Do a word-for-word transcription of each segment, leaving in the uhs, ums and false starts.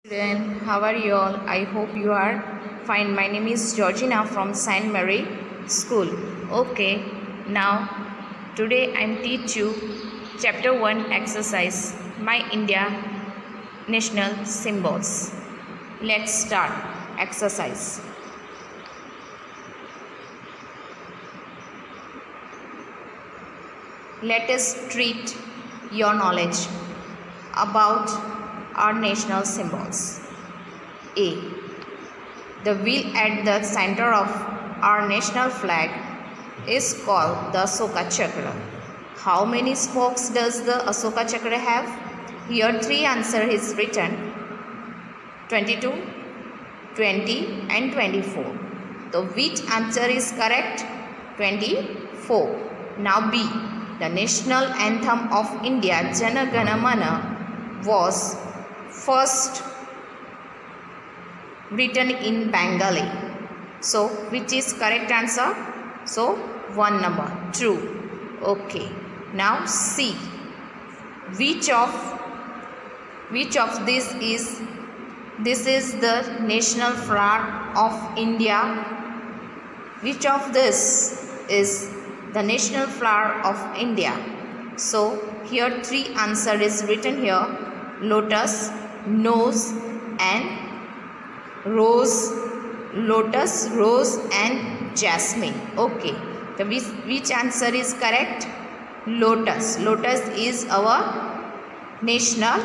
Student, how are you all? I hope you are fine. My name is Georgina from Saint Mary School. Okay, now today I am teach you chapter one exercise My India national symbols. Let's start exercise. Let us treat your knowledge about our national symbols. A. The wheel at the center of our national flag is called the Ashoka Chakra. How many spokes does the Ashoka Chakra have? Here three answer is written: twenty-two, twenty and twenty-four. So which answer is correct? twenty-four. Now B. The national anthem of India, Jana Gana Mana, was first written in Bengali. So which is correct answer? So one number, true. Okay. Now C. Which of which of this is this is the national flag of India? Which of this is the national flag of India? So here three answer is written here: lotus, nose and rose. Lotus, rose and jasmine. Okay, so which, which answer is correct? Lotus. Lotus is our national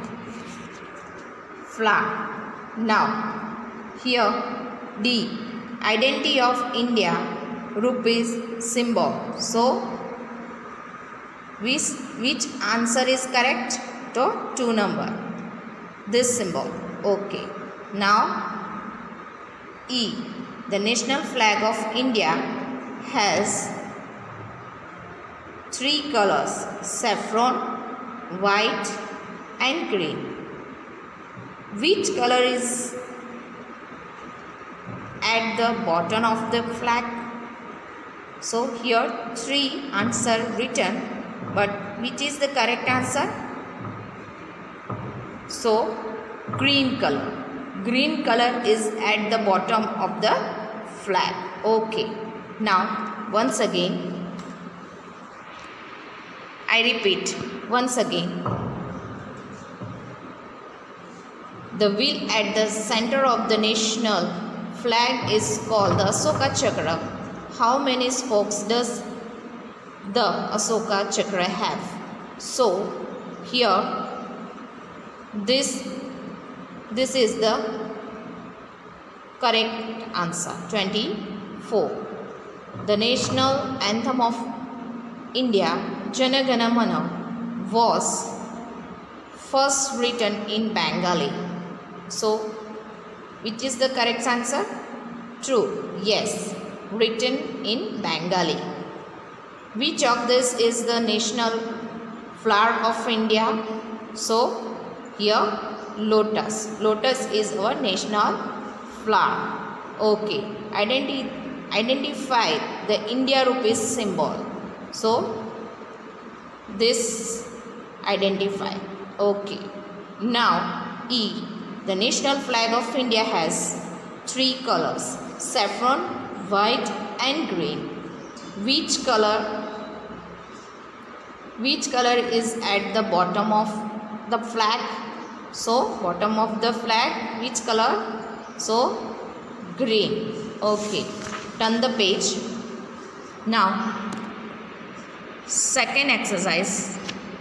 flag. Now here D. Identity of India, rupees symbol. So which, which answer is correct? To two number, this symbol. Okay. Now E. The national flag of India has three colors: saffron, white and green. Which color is at the bottom of the flag? So here three answer written, but which is the correct answer? So green color. Green color is at the bottom of the flag. Okay. Now once again, I repeat once again. The wheel at the center of the national flag is called the Ashoka Chakra. How many spokes does the Ashoka Chakra have? So here this this is the correct answer, twenty-four. The national anthem of India, Jana Gana Mana, was first written in Bengali. So which is the correct answer? True. Yes, written in Bengali. Which of this is the national flower of India? So here lotus. Lotus is our national flower. Okay. Identi identify the India rupees symbol. So this identify. Okay. Now E. The national flag of India has three colors: saffron, white and green. Which color which color is at the bottom of the flag? So bottom of the flag, which color? So green. Okay, turn the page. Now second exercise,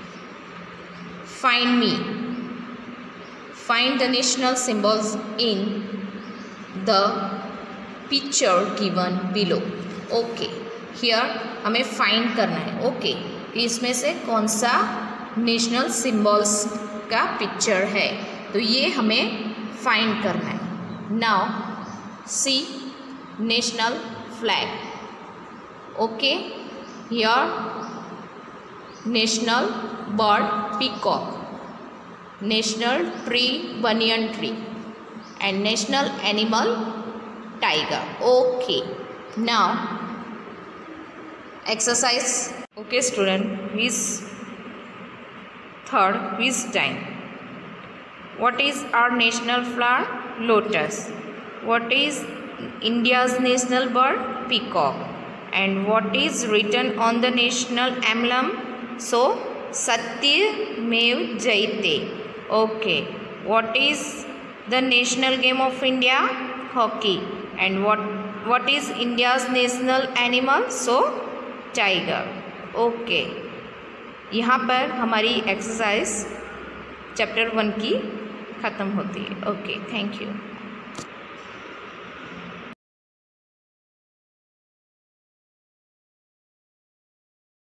find me. Find the national symbols in the picture given below. Okay, here हमें find करना है. Okay, इसमें से कौन सा national symbols का picture है, तो ये हमें फाइंड करना है. Now see national flag. Okay, here national bird peacock, national tree banyan tree and national animal tiger. Okay, now exercise. Okay student, quiz third quiz time. What is our national flower? Lotus. What is India's national bird? Peacock. And what is written on the national emblem? So, Satyamev Jayate. Okay. What is the national game of India? Hockey. And what what is India's national animal? So, tiger. Okay. यहाँ पर हमारी exercise chapter one की ख़त्म होती है. Okay, thank you.